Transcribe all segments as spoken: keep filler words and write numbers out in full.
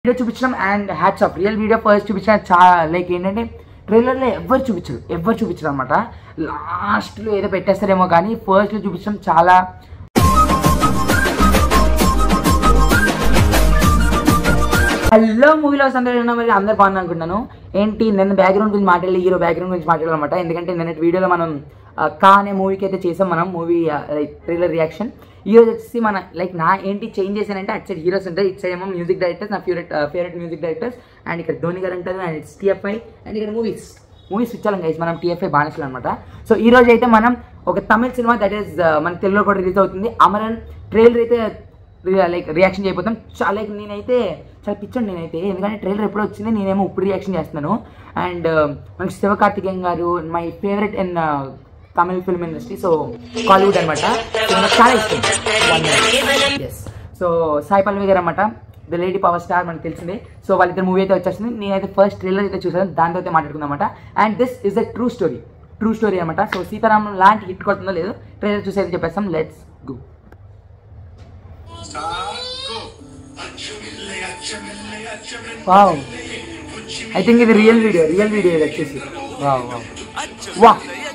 Video చూపించడం and hats off real video first చూపించిన చాలా లైక్ ఏంటంటే ట్రైలర్లో ఎవరు చూపించరు ఎవరు చూపించరు అనమాట. లాస్ట్లో ఏదో పెట్టేస్తారేమో కానీ ఫస్ట్లో చూపించడం చాలా హలో మూవీలో అందరూ మరి అందరు బాగుంది అనుకుంటున్నాను. ఏంటి నిన్న బ్యాక్గ్రౌండ్ గురించి మాట్లాడాలి, హీరో బ్యాక్గ్రౌండ్ గురించి మాట్లాడాలన్నమాట. ఎందుకంటే నిన్న వీడియోలో మనం కా అనే మూవీకి అయితే చేసాం మనం మూవీ లైక్ ట్రైలర్ రియాక్షన్. ఈ రోజు వచ్చేసి మన లైక్ నా ఏంటి చేంజ్ చేశానంటే అటు సైడ్ హీరోస్ ఉంటారు, ఇటు సైడ్ ఏమో మ్యూజిక్ డైరెక్టర్స్, నా favourite favourite music directors. And ఇక్కడ ధోని గారు అంటారు అండ్ ఇట్స్ టీఎఫ్ఐ. అండ్ ఇక్కడ మూవీస్ మూవీస్ ఇచ్చాం గైస్, మనం టీఎఫ్ఐ బానిసలు అనమాట. సో ఈ రోజు అయితే మనం ఒక తమిళ సినిమా దట్ ఈస్ మన తెలుగులో కూడా రిలీజ్ అవుతుంది, అమరన్ ట్రైలర్ అయితే లైక్ రియాక్షన్ చేయబోతాం. చాలా లైక్ నేనైతే చాలా పిచ్చండి నేనైతే, ఎందుకంటే ట్రైలర్ ఎప్పుడు వచ్చింది నేనేమో ఇప్పుడు రియాక్షన్ చేస్తున్నాను. అండ్ మనకి శివకార్తికేయన్ గారు my favourite in Tamil film industry, so Kollywood అనమాట. సో నాకు చాలా ఇష్టం. ఎస్ సో సాయి పల్లవి గారు అనమాట, ద లేడీ పవర్ స్టార్ మనకు తెలిసిందే. సో వాళ్ళిద్దరు మూవీ అయితే వచ్చేస్తుంది. నేనైతే ఫస్ట్ ట్రైలర్ అయితే చూసాను, దాంతో అయితే మాట్లాడుకుందాం అనమాట. And this is a true story true story అనమాట. సో సీతారామం లాంటి హిట్ కొడుతుందో లేదో ట్రైలర్ చూసి అయితే చెప్పేస్తాం. Let's go. Wow, I think ఇది రియల్ వీడియో రియల్ వీడియో ఇది వచ్చేసి. వావ్ వావ్ వా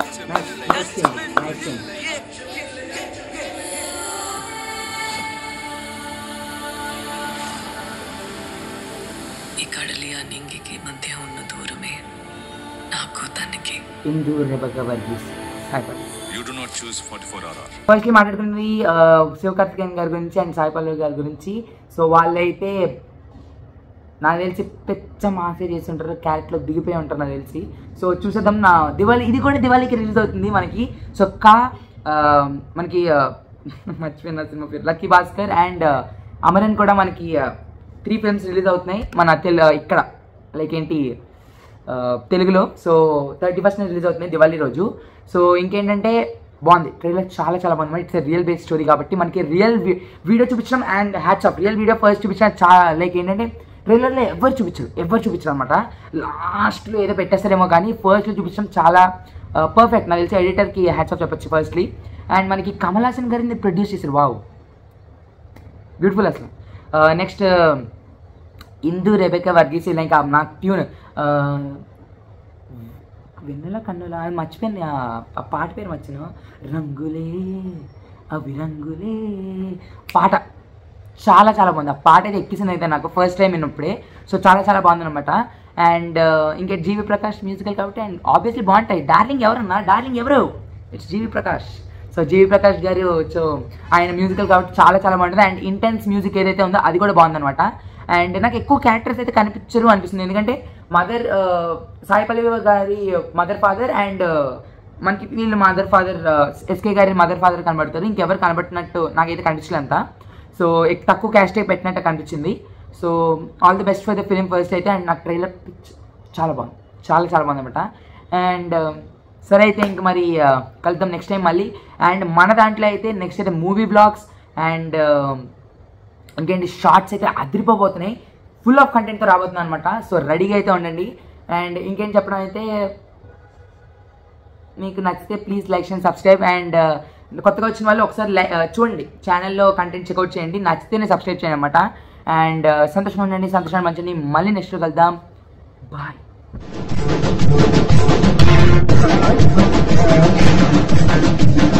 ఈ కడలియా నింగికి మధ్య ఉన్న దూరమే నాకు తనకి ఇందు రెబక వర్గీస్ సాయిపల్. You do not choose forty-four R R. Firstly మాట్లాడుకున్నది శివకార్తికేయన్ గారి గురించి అండ్ సాయి పల్లవి గారి గురించి. సో వాళ్ళైతే నాకు తెలిసి పెద్ద మాసే చేసి ఉంటారు, క్యారెక్టర్లో దిగిపోయి ఉంటారు నాకు తెలిసి. సో చూసేద్దాం. నా దివాళీ ఇది కూడా దివాళీకి రిలీజ్ అవుతుంది మనకి. సో కా మనకి మర్చిపోయిన సినిమా పేరు లక్కీ భాస్కర్ అండ్ అమరన్ కూడా మనకి త్రీ ఫిల్మ్స్ రిలీజ్ అవుతున్నాయి మన తెలు ఇక్కడ లైక్ ఏంటి తెలుగులో. సో థర్టీ ఫస్ట్ రిలీజ్ అవుతున్నాయి దివాళీ రోజు. సో ఇంకేంటంటే బాగుంది ట్రైలర్, చాలా చాలా బాగుంది. ఇట్స్ రియల్ బేస్డ్ స్టోరీ కాబట్టి మనకి రియల్ వీడియో చూపించడం and hats off real video first చూపించడం చాలా లైక్ ఏంటంటే ట్రైలర్లో ఎవరు చూపించరు ఎవరు చూపించరు అనమాట. లాస్ట్లో ఏదో పెట్టేస్తారేమో కానీ ఫస్ట్లో చూపించడం చాలా పర్ఫెక్ట్. నాకు తెలిసి ఎడిటర్కి హ్యాట్స్ ఆఫ్ చెప్పచ్చు ఫస్ట్లీ. అండ్ మనకి కమల్ హాసన్ గారిని ప్రొడ్యూస్ చేశారు. వావ్ బ్యూటిఫుల్ అసలు. నెక్స్ట్ ఇందు రెబెకా వర్గీస్ లైక్ నాకు ట్యూన్ వెన్నెల కన్నులా అని మర్చిపోయింది, ఆ పాట పేరు మర్చిను. రంగులే అవి రంగులే పాట చాలా చాలా బాగుంది. ఆ పాట అయితే ఎక్కిసింది అయితే నాకు ఫస్ట్ టైం విన్నప్పుడే. సో చాలా చాలా బాగుంది అనమాట. అండ్ ఇంకా జీవి ప్రకాష్ మ్యూజికల్ కాబట్టి అండ్ ఆబ్వియస్లీ బాగుంటాయి. డార్లింగ్ ఎవరన్నా డార్లింగ్ ఎవరు, it's GV Prakash. So GV Prakash గారు సో ఆయన మ్యూజికల్ కాబట్టి చాలా చాలా బాగుంటుంది. అండ్ ఇంటెన్స్ మ్యూజిక్ ఏదైతే ఉందో అది కూడా బాగుందనమాట. అండ్ నాకు ఎక్కువ క్యారెక్టర్స్ అయితే కనిపించరు అనిపిస్తుంది, ఎందుకంటే మదర్ సాయి పల్లవి గారి మదర్ ఫాదర్ అండ్ మనకి వీళ్ళు మదర్ ఫాదర్ ఎస్కే గారి మదర్ ఫాదర్ కనబడతారు, ఇంకెవరు కనబట్టినట్టు నాకైతే కనిపించలేదు అంతా. సో తక్కువ క్యాస్టే పెట్టినట్టు కనిపించింది. So all the best for the film first అయితే. అండ్ నాకు ట్రైలర్ చాలా బాగుంది, చాలా చాలా బాగుంది అనమాట. అండ్ సరే అయితే ఇంక మరి కలుద్దాం నెక్స్ట్ టైం మళ్ళీ. అండ్ మన దాంట్లో అయితే నెక్స్ట్ అయితే మూవీ బ్లాగ్స్ అండ్ ఇంకేంటి షార్ట్స్ అయితే అదిరిపోబోతున్నాయి, ఫుల్ ఆఫ్ కంటెంట్తో రాబోతుంది అనమాట. సో రెడీగా అయితే ఉండండి. అండ్ ఇంకేం చెప్పడం అయితే మీకు నచ్చితే please like and subscribe. And కొత్తగా వచ్చిన వాళ్ళు ఒకసారి చూడండి ఛానల్లో కంటెంట్ చెక్అవుట్ చేయండి, నచ్చితేనే సబ్స్క్రైబ్ చేయండి అనమాట. అండ్ సంతోషంగా ఉండండి, సంతోషాన్ని మంచిని మళ్ళీ నెక్స్ట్ కలుద్దాం. బాయ్.